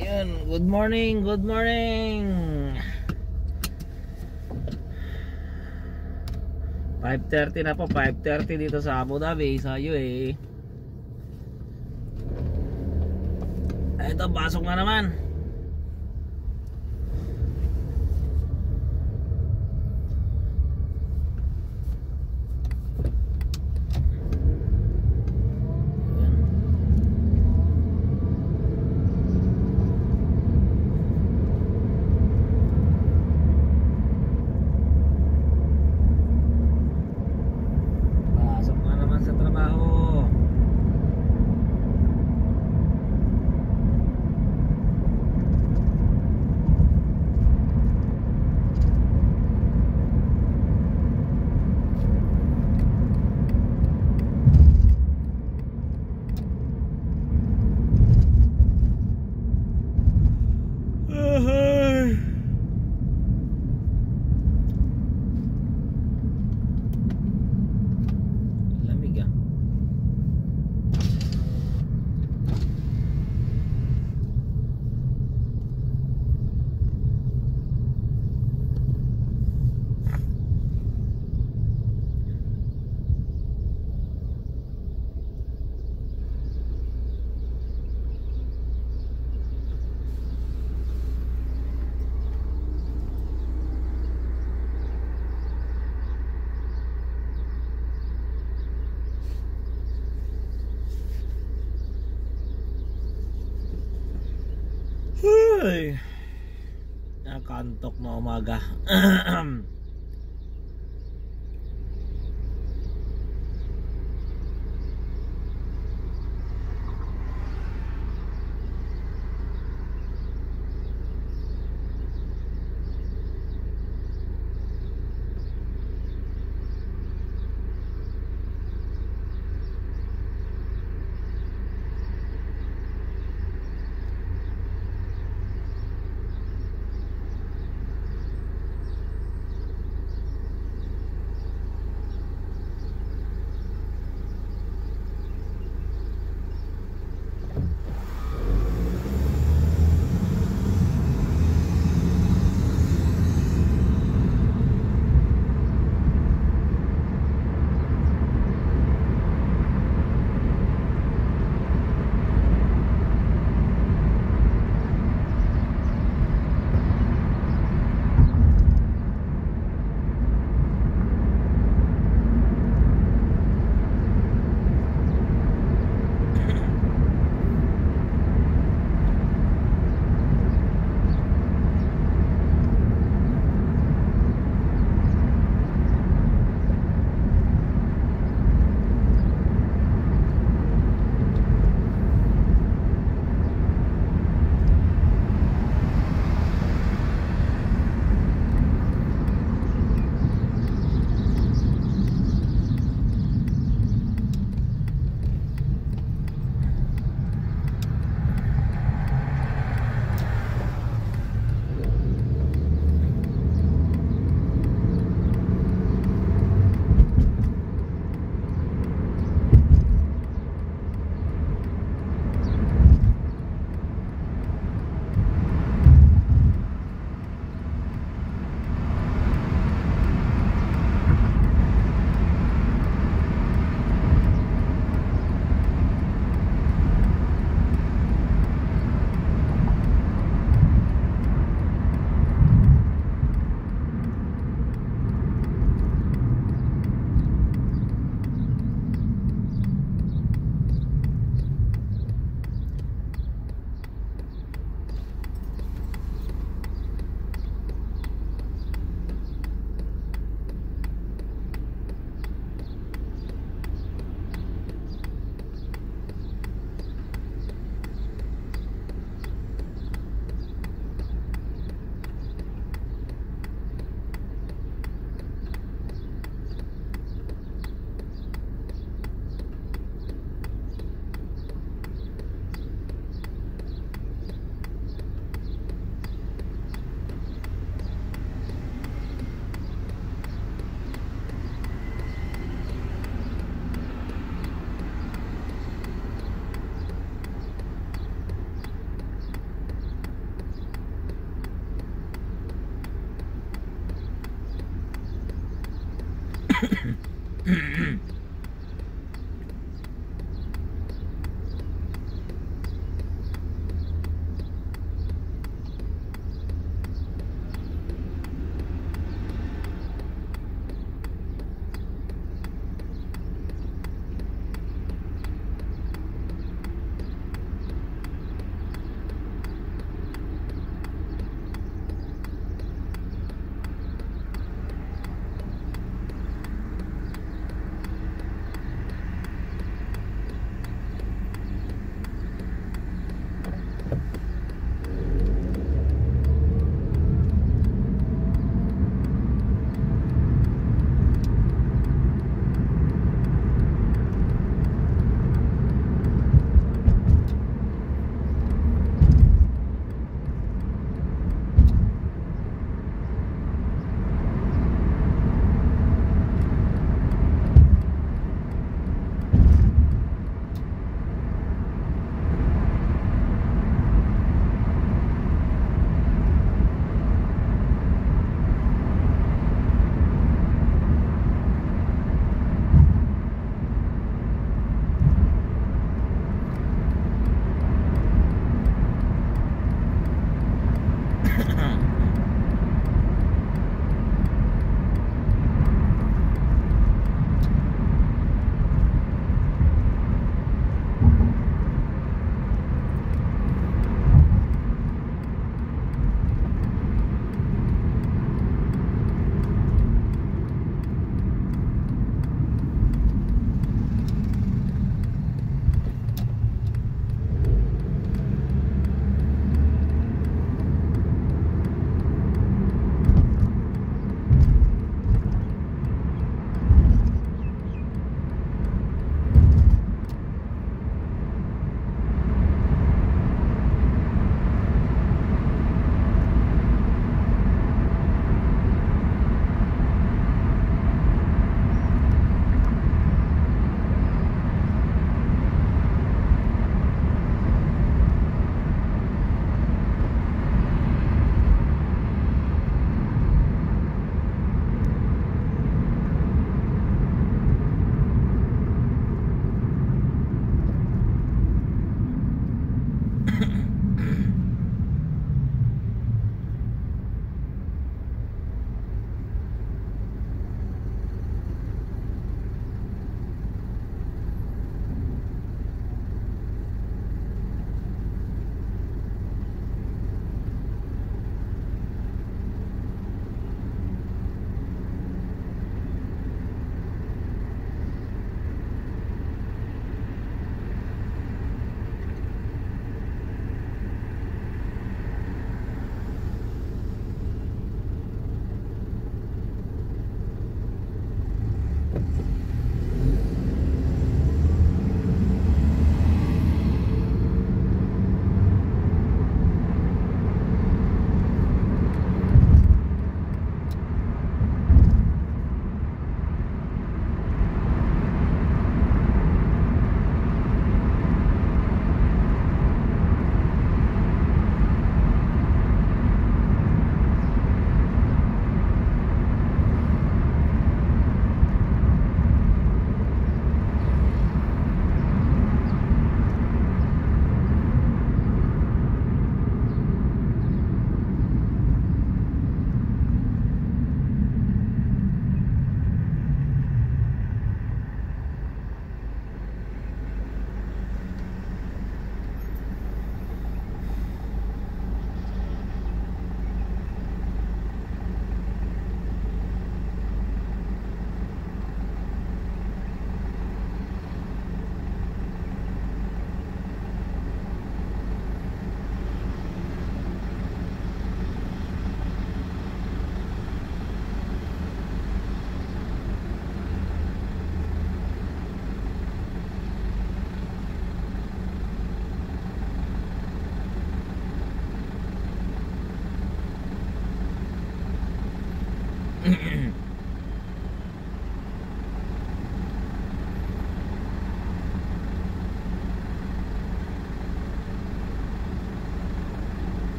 Yun, good morning, good morning. 5:30 na po, 5:30 dito sa Abu Dhabi, sa UAE. Ito, pasok na naman. Pasok na naman sa trabaho. Lamig ah. Ay, nakantok na umaga.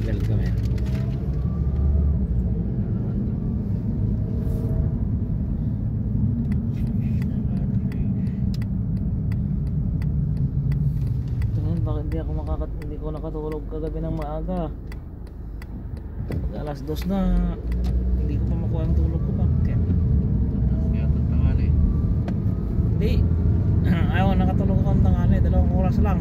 seatbelt kami. Tingnan, bakit hindi ko nakatulog kagabi ng maaga. Pag alas 2 na, hindi ko pa makuha ang tulog ko. Bakit? Kaya tanghali. Hindi. Ayaw, nakatulog ako ang tanghali. 2 oras lang.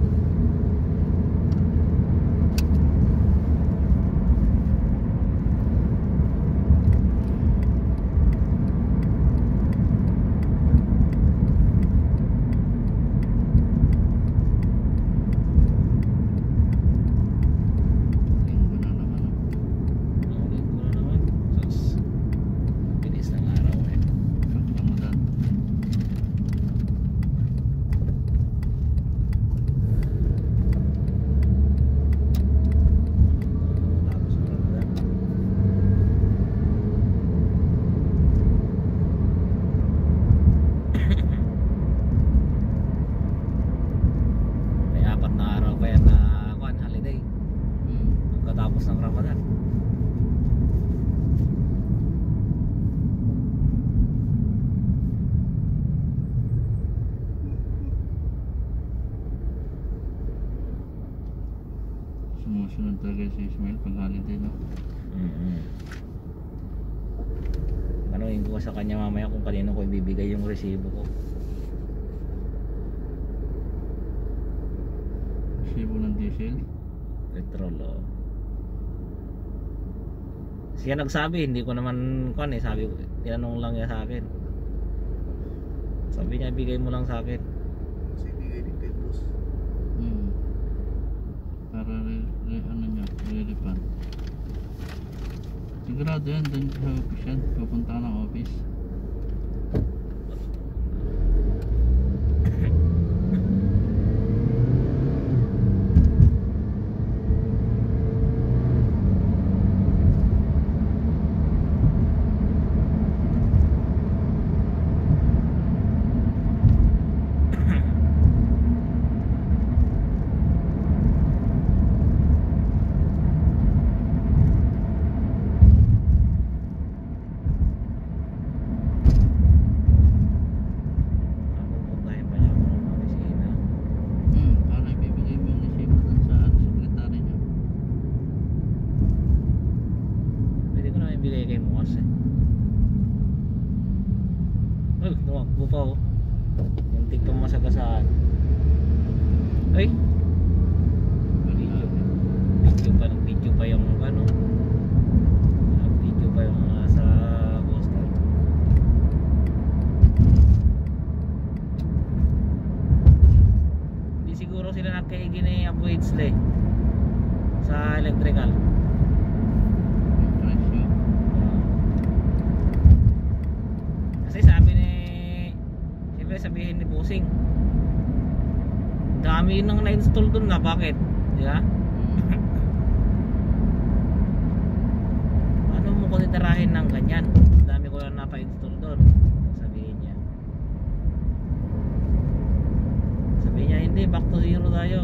Linggo na naman. Ulit ko na naman. Sus. Bilis ng araw eh. Ramadan. Tapos ang Ramadan. May 4 na araw pa yan na holiday. Pagkatapos ng Ramadan. Sumusunod talaga si Ismail pag holiday, no? Tanungin ko sa kanya mamaya kung kanino ko ibibigay yung resibo ko. Resibo ng diesel. Petrol, oh. Siya nagsabi, hindi ko naman eh, sabi ko, tinanong lang niya sa akin. Sabi niya, ibigay mo lang sa akin. Kasi bigay din kay boss. Para ano niya, re-refund. Sigurado yan, doon sa office yan. Pupunta ka ng office. Pupuntahin pa niya ako ng opisina. Para ibibigay mo yung resibo doon sa sekretary niya. Pwede ko na ibigay kay Muas eh. Uy, tumakbo pa oh. Muntik pang masagasaan. Ay! Video. Video pa yung ano. Video pa yung sa coastal. Hindi siguro sila nagkaigi ni Abu Itzle sa electrical. Yung presyo. Kasi sabi ni, siyempre sabihin ni Busing, dami nang na-install dun na, bakit? Di ba? Ano mo ko titirahin ng ganyan? Dami ko lang napa-install dun. Sabihin niya. Sabihin niya, hindi, back to zero tayo.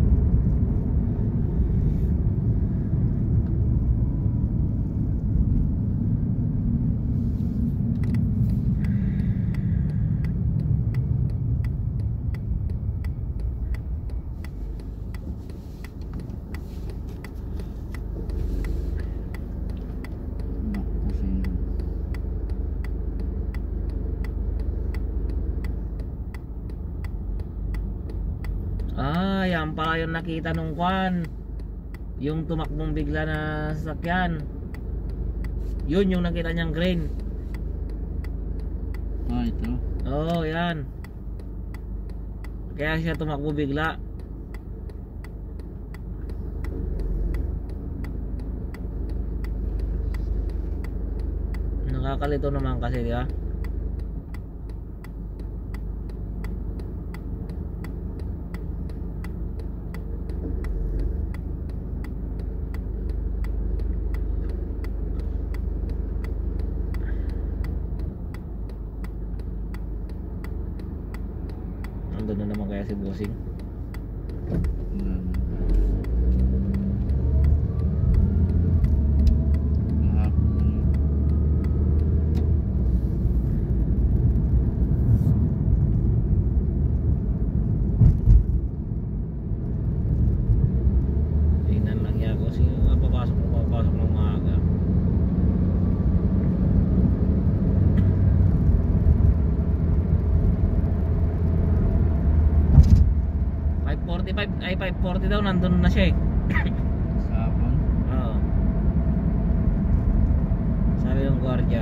Ah, yan pala yung nakita nung kwan. Yung tumakbong bigla na sasakyan. Yun yung nakita niyang green. Ito. Oo, yan. Kaya siya tumakbo bigla. Nakakalito naman kasi, di ba? Nandun na naman kaya si Bossing. Wala na. ay 5:40 daw nandun na siya eh. Sa hapon. Oo. Sabi ng gwardiya.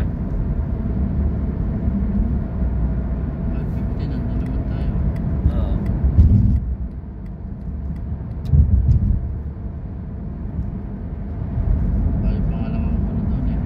5:50 nandun naman tayo. Oo. Tayo pangalamang muna doon eh.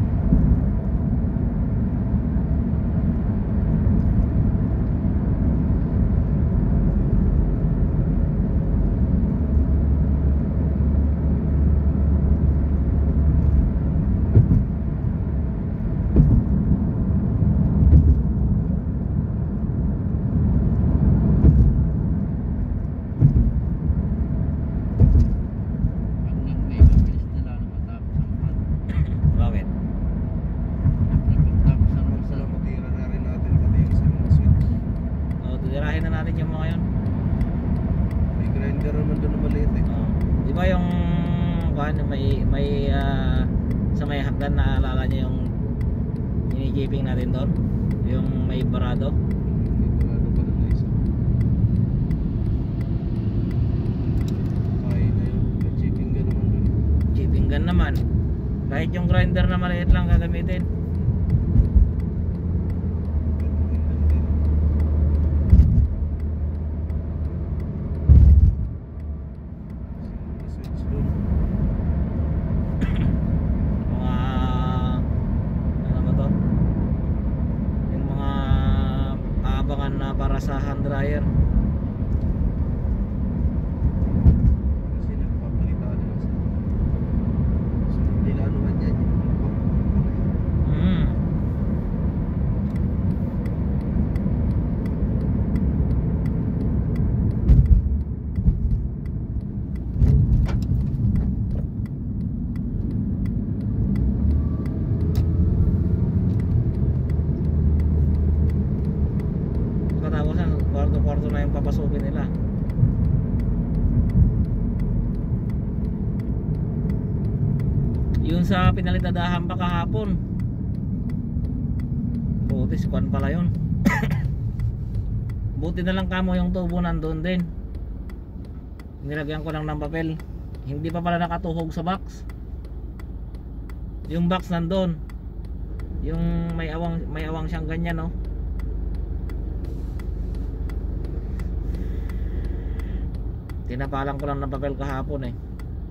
Pag nag-May, mabilis nila ano matapos ang pan. Bakit? Siyempre pagtapos ang Para Rosal, matira na rin natin pati yung sa mga switch. Oo, titirahin na natin yung mga yun. May grinder naman doon na maliit eh. Oo. Di ba yung kuhan, may sa may hagdan na alala niyo yung ini-jeeping natin doon? Yung may barado? May barado pa rin na isa. Kaya na yun. May chipping gun naman doon. Jeeping gun naman. Kahit yung grinder na maliit lang gagamitin. Tingnan din. May switch doon. Mga ano ba to? Yung mga aabangan na para sa hand dryer. Kasi nagpapalitan na sa so, nilanuhan yan. Yung pagpapalitan na yan. Mm. Katapos yan, kwarto-kwarto na yung papasukin nila. Yun sa pinalitadahan pa kahapon. Buti kwan pala yun. Buti na lang kamo yung tubo nandun din. Nilagyan ko lang ng papel. Hindi pa pala nakatuhog sa box. Yung box nandun. Yung may awang siyang ganyan, no. Tinapalan ko lang ng papel kahapon eh.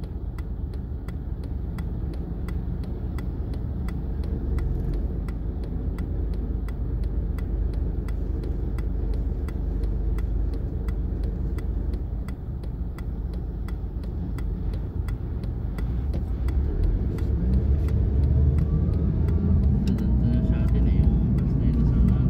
nandun na sa atin eh yung bus na yun sa unahan.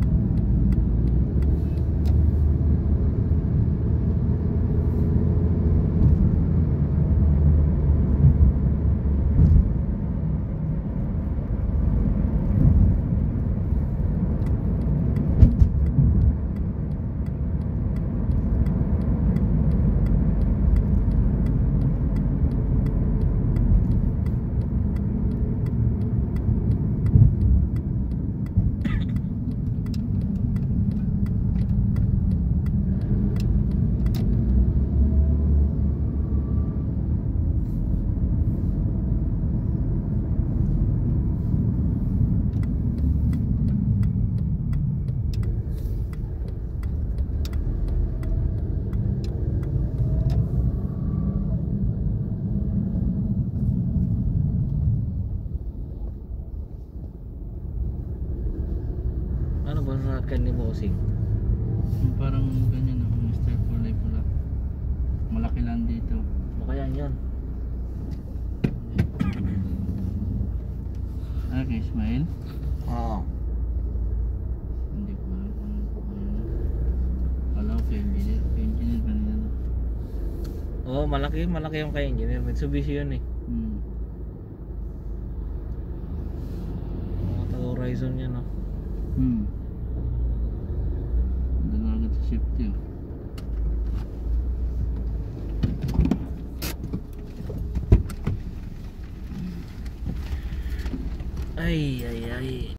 Ano ba sa akin ni Bossing? Yung parang ganyan ako, Mr. Kulay Pula. Malaki lang dito. Baka yan yun. Okay, Ismail. Oo. Hindi ko alam kung ano. Wala ko kay engineer. Kay engineer kanina. Oo, malaki yung kay engineer. Mitsubishi yun eh. Mga taga-Horizon yan, no. Doon na agad sa safety oh. Ay.